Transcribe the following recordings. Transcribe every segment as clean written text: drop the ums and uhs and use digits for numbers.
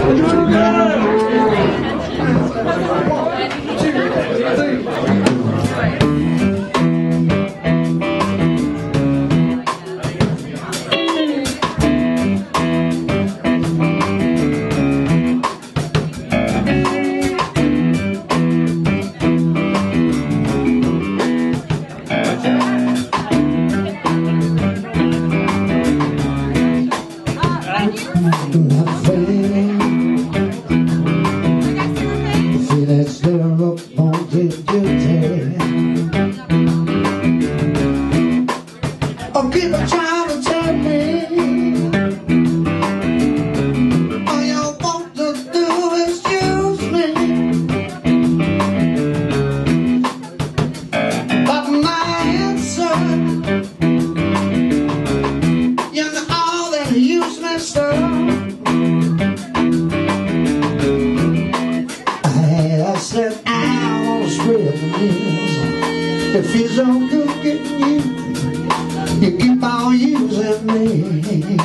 It feels so good getting you. You keep on using me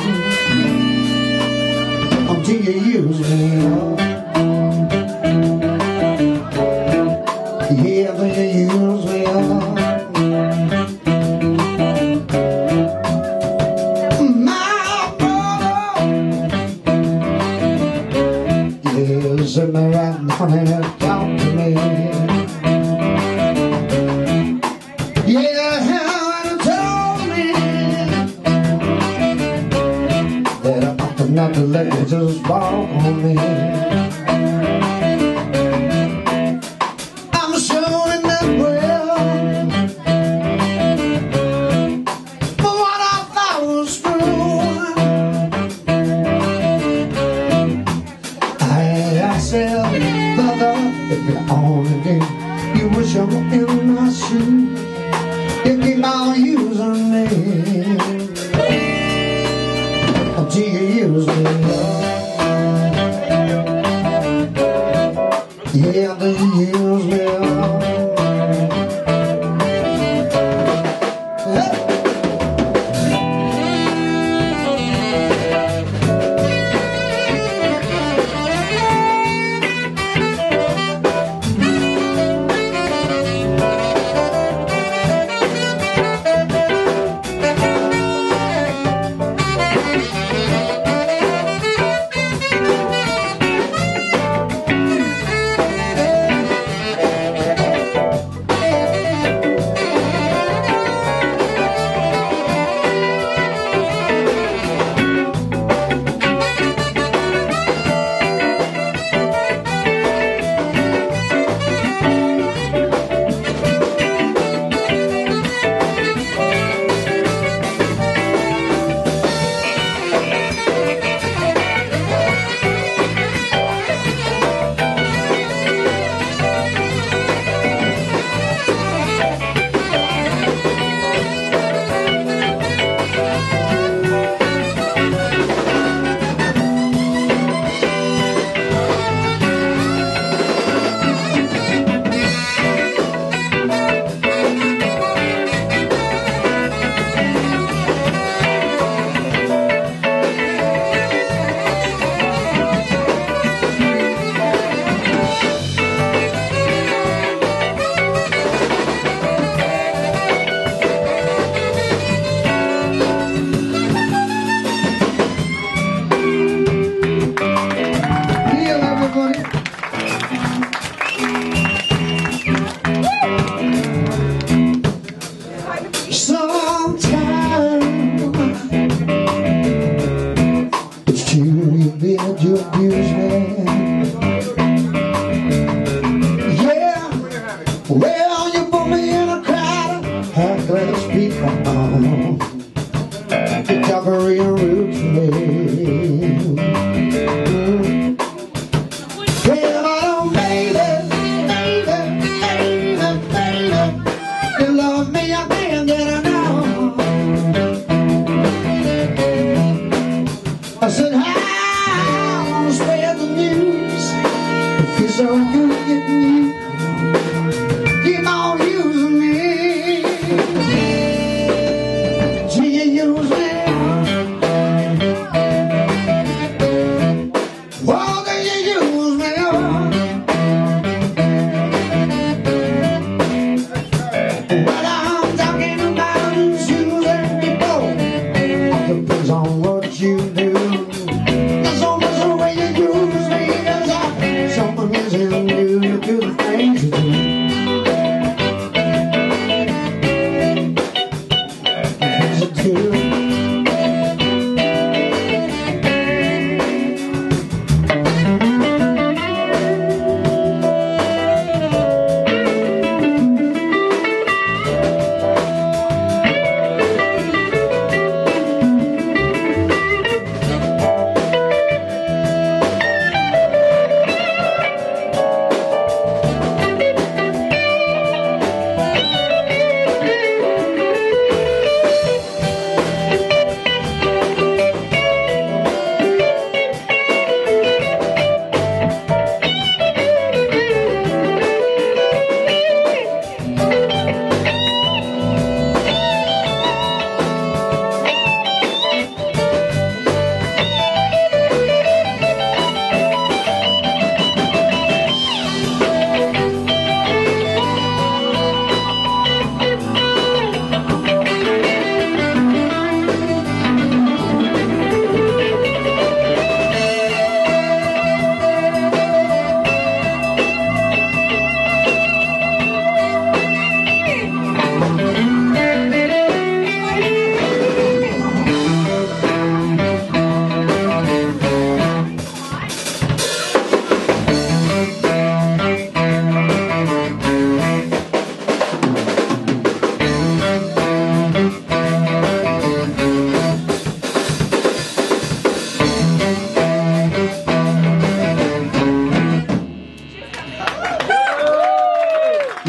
until you use me up. Yeah, then you use me up. My brother, yeah, sit me right in front and talk to me. Not to let it just fall on me. I'm showing that well, for what I thought was true. I said, brother, if you only knew, you wish I were in my shoes. You keep on using me until you use me up. Yeah, then you use me up. You abuse me. Yeah, well, you put me in a crowd of high-class people. You talk real rude to me. Well, I don't, baby, you love me, I can't get enough. I said, spread the news. It feels so good getting you. Keep on using me. Gee, you use me. Well,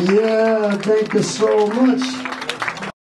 Yeah, thank you so much.